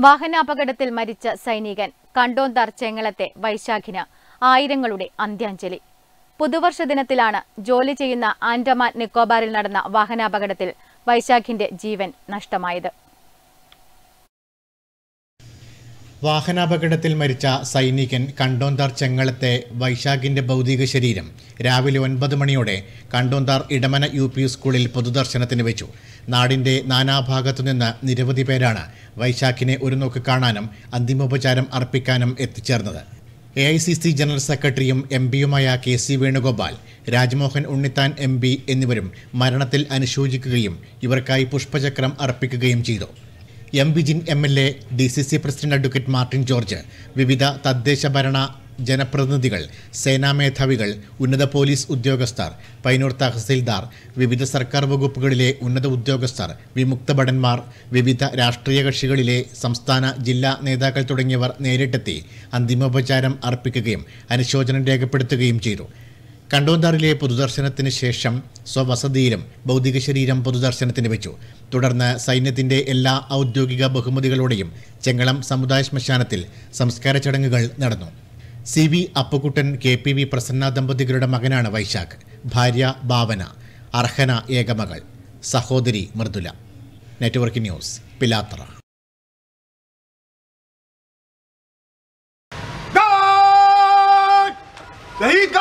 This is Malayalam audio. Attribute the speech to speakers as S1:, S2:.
S1: വാഹനാപകടത്തിൽ മരിച്ച സൈനികൻ കണ്ടോന്താർ ചെങ്ങളത്തെ വൈശാഖിന് ആയിരങ്ങളുടെ അന്ത്യാഞ്ജലി. പുതുവർഷ ദിനത്തിലാണ് ജോലി ചെയ്യുന്ന ആൻഡമാൻ നിക്കോബാറിൽ നടന്ന വാഹനാപകടത്തിൽ വൈശാഖിന്റെ ജീവൻ നഷ്ടമായത്.
S2: വാഹനാപകടത്തിൽ മരിച്ച സൈനികൻ കണ്ടോന്താർ ചെങ്ങളത്തെ വൈശാഖിന്റെ ഭൗതിക ശരീരം രാവിലെ 9 മണിയോടെ കണ്ടോന്താർ ഇടമന UP സ്കൂളിൽ പൊതുദർശനത്തിന് വെച്ചു. നാടിന്റെ നാനാഭാഗത്തുനിന്ന് നിരവധി പേരാണ് വൈശാഖിനെ ഒരു നോക്ക് കാണാനും അന്തിമോപചാരം അർപ്പിക്കാനും എത്തിച്ചേർന്നത്. AICC ജനറൽ സെക്രട്ടറിയും MPയുമായ KC വേണുഗോപാൽ, രാജ്മോഹൻ ഉണ്ണിത്താൻ MP എന്നിവരും മരണത്തിൽ അനുശോചിക്കുകയും ഇവർക്കായി പുഷ്പചക്രം അർപ്പിക്കുകയും ചെയ്തു. M. Vijin MLA, DCC president advocate Martin George, വിവിധ തദ്ദേശ ഭരണ ജനപ്രതിനിധികൾ, സേനാ മേധാവികൾ, ഉന്നത പോലീസ് ഉദ്യോഗസ്ഥർ, പൈനൂർ തഹസിൽദാർ, വിവിധ സർക്കാർ വകുപ്പുകളിലെ ഉന്നത ഉദ്യോഗസ്ഥർ, വിമുക്ത ഭടന്മാർ, വിവിധ രാഷ്ട്രീയ കക്ഷികളിലെ സംസ്ഥാന ജില്ലാ നേതാക്കൾ തുടങ്ങിയവർ നേരിട്ടെത്തി അന്തിമോപചാരം അർപ്പിക്കുകയും അനുശോചനം രേഖപ്പെടുത്തുകയും ചെയ്തു. കണ്ടോന്താറിലെ പൊതുദർശനത്തിന് ശേഷം സ്വവസതിയിലും ഭൗതിക ശരീരം പൊതുദർശനത്തിന് വെച്ചു. തുടർന്ന് സൈന്യത്തിന്റെ എല്ലാ ഔദ്യോഗിക ബഹുമതികളോടെയും ചെങ്ങളം സമുദായ ശ്മശാനത്തിൽ സംസ്കാര ചടങ്ങുകൾ നടന്നു. CV അപ്പുകുട്ടൻ KPV പ്രസന്ന ദമ്പതികളുടെ മകനാണ് വൈശാഖ്. ഭാര്യ ഭാവന, അർഹന ഏകമകൾ, സഹോദരി Mridula. Network news, Pilathara.
S3: There you go!